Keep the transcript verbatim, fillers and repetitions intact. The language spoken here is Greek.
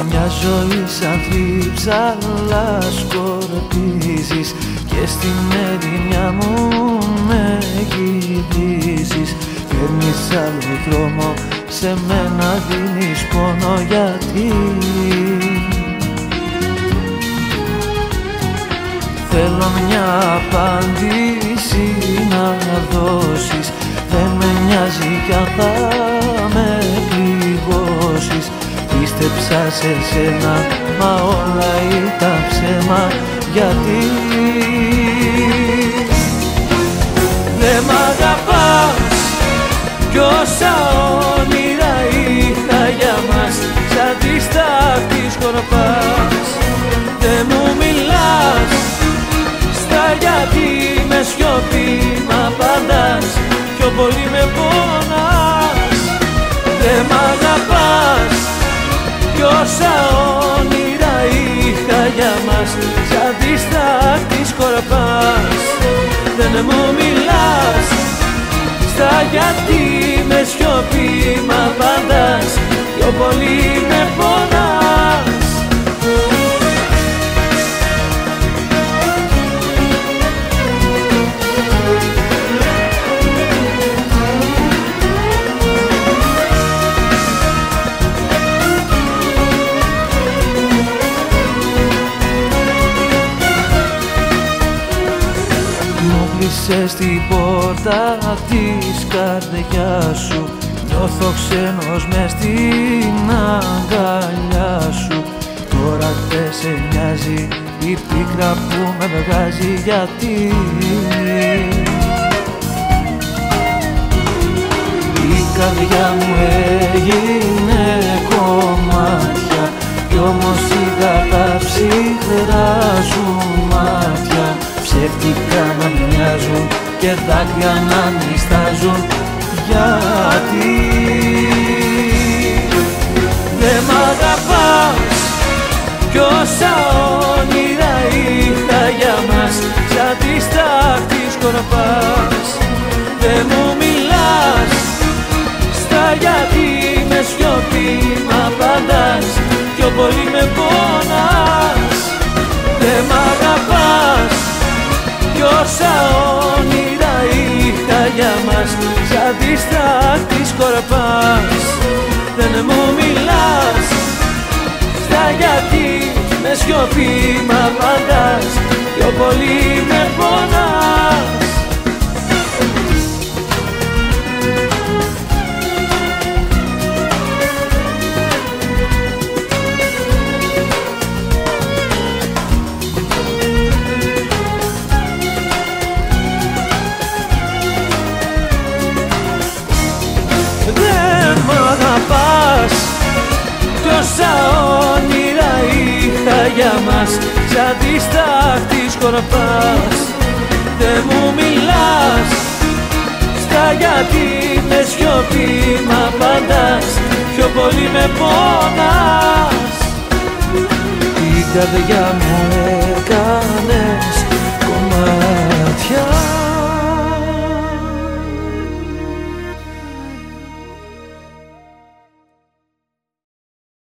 μια ζωή σαν θλίψαλα σκορπίζεις και στην ερημιά μου με γυρίζεις. Παίρνεις άλλο δρόμο, σε μένα δίνεις πόνο, γιατί θέλω μια απάντηση να δώσεις. Δεν με νοιάζει κι αν θα με πληγώσεις. Πίστεψα σε σένα, μα όλα ήταν ψέμα. Γιατί δεν μ' αγαπάς κι όσα όνειρα είχα για μας σαν τη στάχτη σκορπάς. Δεν μου μιλάς στα γιατί με σιωπή μ' απαντάς, πιο πολύ με πονάς. Δεν μ' αγαπάς κι όσα όνειρα είχα για μας σαν τη στάχτη σκορπάς. Δεν μου μιλάς στα γιατί με σιωπή μ' απαντάς, πιο πολύ με πονάς. Κλείσες την πόρτα της καρδιάς σου, νιώθω ξένος μες στην αγκαλιά σου. Τώρα δεν σε νοιάζει η πίκρα που με βγάζει, γιατί η καρδιά μου έγινε κομμάτια, κι όμως είδα τα ψυχρά σου μάτια. Ψεύτικα να μοιάζουν και δάκρυα να νηστάζουν, γιατί δεν μ' αγαπάς κι όσα όνειρα είχα για μας σαν τη στάχτη σκορπάς. Δεν μου μιλάς στα γιατί με σιωπή μ' απαντάς, πιο πολύ με πονάς. Δεν μ' αγαπάς κι όσα όνειρα είχα για μας σαν τη στάχτη σκορπάς. Δεν μου μιλάς στα γιατί με σιωπή μ' απαντάς, πιο πολύ με πονάς. Κι όσα όνειρα είχα για μας σαν τη στάχτη σκορπάς. Δεν μου μιλάς στα γιατί με σιωπή μ' απαντάς, πιο πολύ με πονάς. Η καρδιά μου